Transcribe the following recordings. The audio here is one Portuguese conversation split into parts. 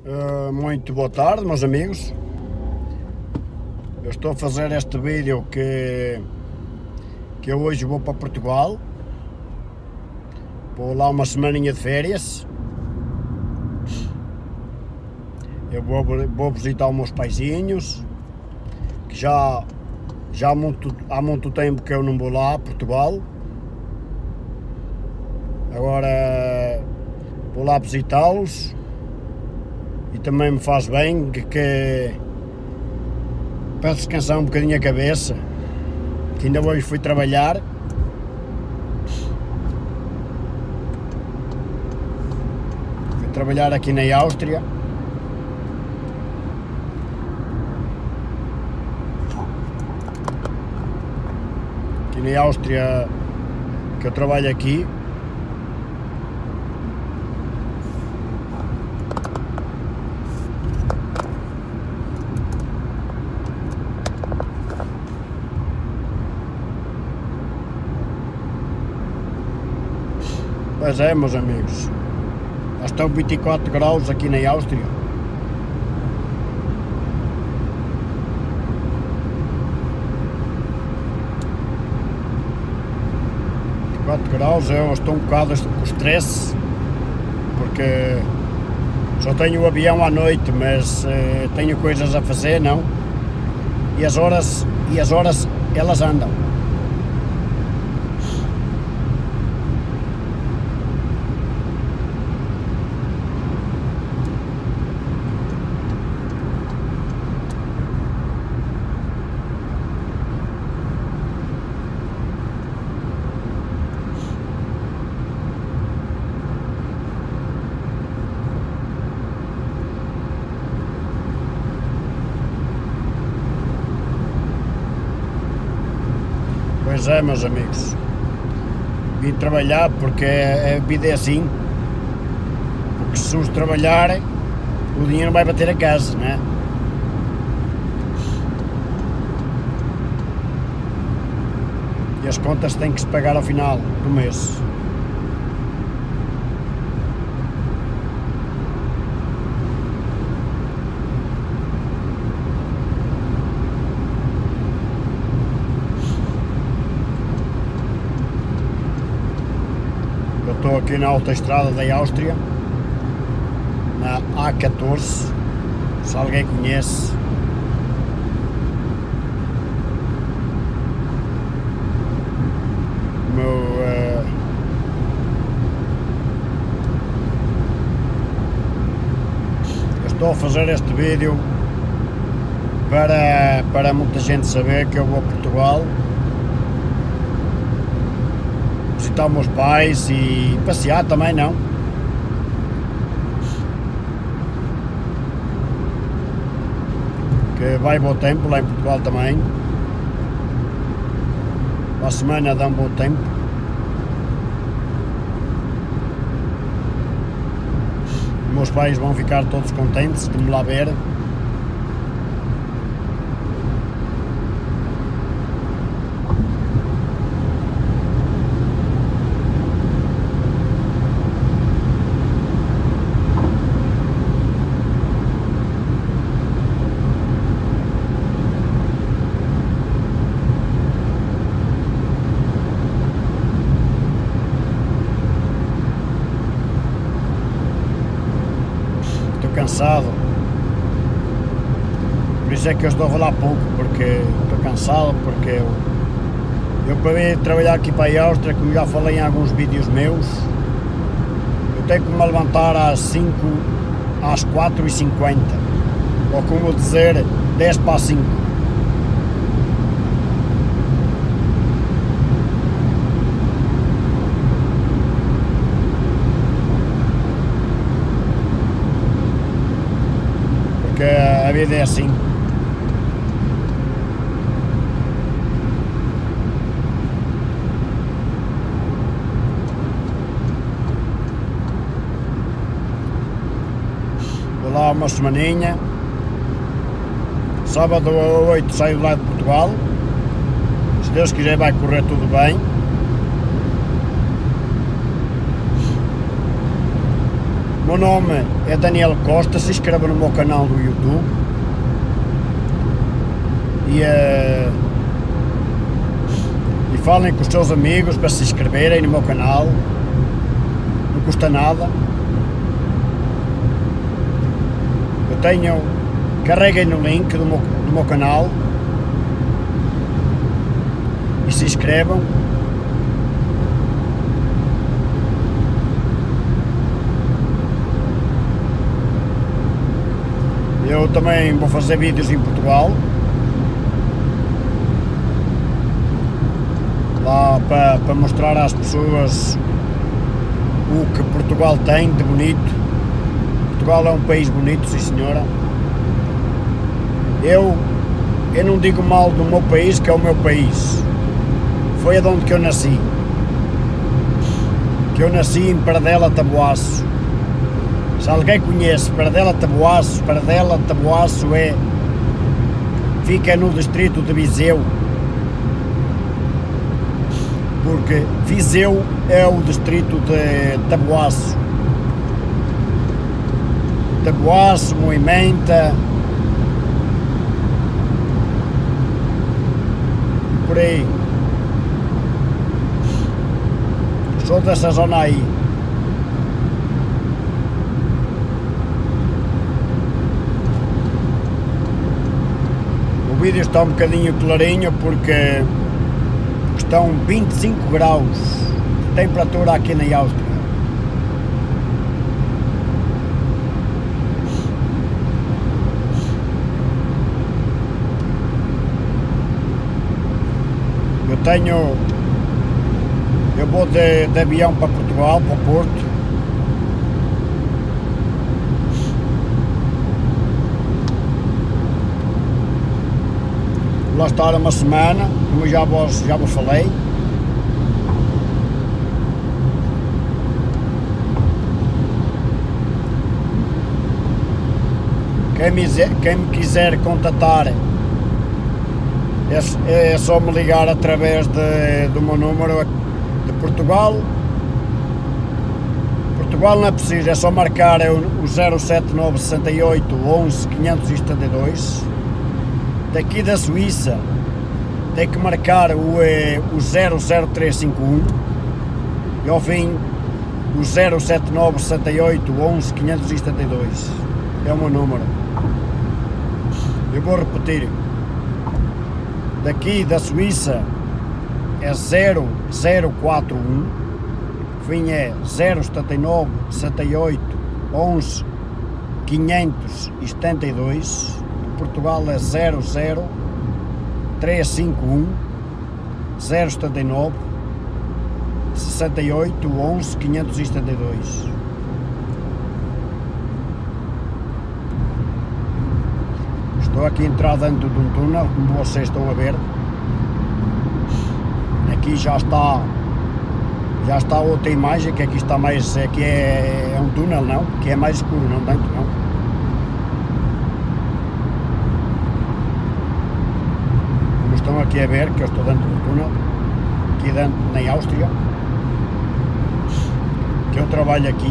Muito boa tarde, meus amigos. Eu estou a fazer este vídeo que eu hoje vou para Portugal. Vou lá uma semaninha de férias. Eu vou visitar os meus paizinhos, que já há muito tempo que eu não vou lá a Portugal. Agora vou lá visitá-los e também me faz bem para descansar um bocadinho a cabeça, que ainda hoje fui trabalhar. Fui trabalhar aqui na Áustria. Aqui na Áustria, que eu trabalho aqui. Pois é, meus amigos, já estão 24 graus aqui na Áustria. Eu estou um bocado com stress, porque só tenho o avião à noite, mas tenho coisas a fazer, não? E as horas elas andam. Pois é, meus amigos, vim trabalhar porque a vida é assim, porque se os trabalharem, o dinheiro vai bater a casa, não é? E as contas têm que se pagar ao final do mês. Eu estou aqui na autoestrada da Áustria, na A14, se alguém conhece. Eu estou a fazer este vídeo para muita gente saber que eu vou a Portugal visitar os meus pais e passear também, não? Que vai bom tempo lá em Portugal também. Para a semana dá um bom tempo. Os meus pais vão ficar todos contentes de me lá ver. Cansado, por isso é que eu estou a falar pouco, porque estou cansado, porque eu para vir trabalhar aqui para a Áustria, como já falei em alguns vídeos meus, eu tenho que me levantar às 4h50, ou como dizer, 10 para as 5. Porque a vida é assim. Vou lá uma semaninha. Sábado à 8 saio de lá de Portugal. Se Deus quiser vai correr tudo bem. meu nome é Daniel Costa, se inscreva no meu canal do YouTube e falem com os seus amigos para se inscreverem no meu canal, não custa nada. Carreguem no link do meu canal e se inscrevam. Eu também vou fazer vídeos em Portugal, lá para mostrar às pessoas o que Portugal tem de bonito. Portugal é um país bonito, sim senhora. Eu não digo mal do meu país, que é o meu país. Foi onde que eu nasci. Eu nasci em Pardela, Taboaço. Se alguém conhece Pardela, Taboaço fica no distrito de Viseu. Porque Viseu é o distrito de Taboaço. Taboaço, Moimenta, por aí. Sou dessa zona aí. O vídeo está um bocadinho clarinho porque estão 25 graus de temperatura aqui na Áustria. Eu vou de avião para Portugal, para o Porto. Vou lá estar uma semana, como já vos falei. Quem me quiser contatar, é só me ligar através do meu número de Portugal. Portugal não é preciso, é só marcar o 079 68 11 572. Daqui da Suíça tem que marcar o 00351 e ao fim o 079 68 11 572. É o meu número. Eu vou repetir. Daqui da Suíça é 0041, fim é 079 78 11 572, Portugal é 00351 079 68 11 572. Estou aqui a entrar dentro de um túnel, como vocês estão a ver. Aqui já está outra imagem, que aqui está mais, aqui é um túnel, não, que é mais escuro, não dentro, não. Como estão aqui a ver, que eu estou dentro do túnel, aqui dentro, na Áustria, que eu trabalho aqui.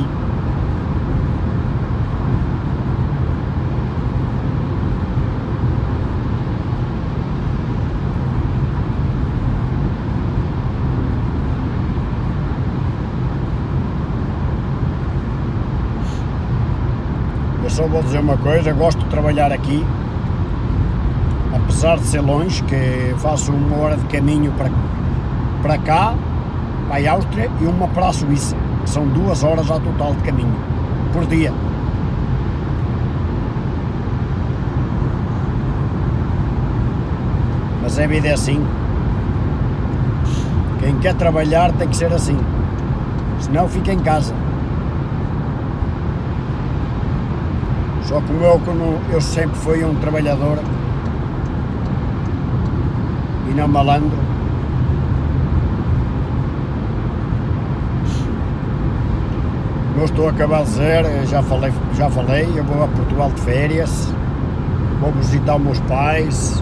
Eu só vou dizer uma coisa, gosto de trabalhar aqui, apesar de ser longe, que faço 1 hora de caminho para cá, para a Áustria, e uma para a Suíça, que são 2 horas ao total de caminho, por dia. Mas a vida é assim. Quem quer trabalhar tem que ser assim, senão fica em casa. Só como eu sempre fui um trabalhador e não malandro. Eu estou a acabar de dizer, já falei, eu vou a Portugal de férias, vou visitar os meus pais,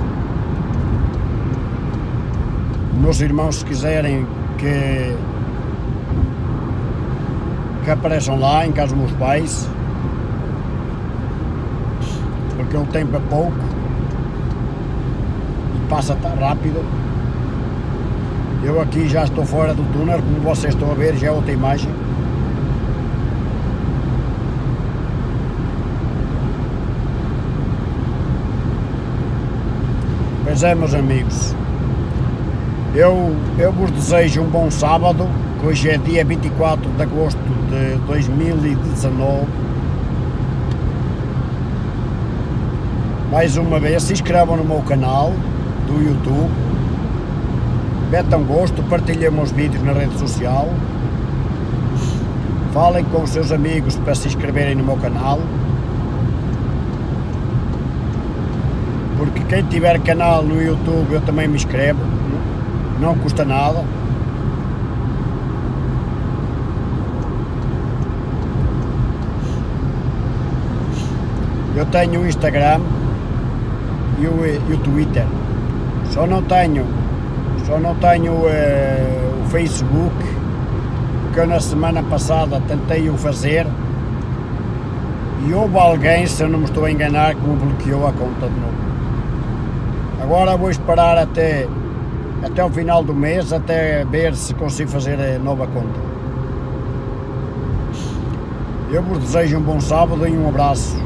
meus irmãos, se quiserem que que apareçam lá em casa dos meus pais, porque o tempo é pouco e passa tão rápido. Eu aqui já estou fora do túnel, como vocês estão a ver, já é outra imagem. Pois é, meus amigos, eu vos desejo um bom sábado, que hoje é dia 24 de agosto de 2019. Mais uma vez, se inscrevam no meu canal do YouTube, metam gosto, partilhem meus vídeos na rede social, falem com os seus amigos para se inscreverem no meu canal, porque quem tiver canal no YouTube eu também me inscrevo, não custa nada. Eu tenho o Instagram e o Twitter, só não tenho o Facebook, porque eu na semana passada tentei o fazer e houve alguém, se eu não me estou a enganar, que me bloqueou a conta de novo. Agora vou esperar até o final do mês, até ver se consigo fazer a nova conta. Eu vos desejo um bom sábado e um abraço.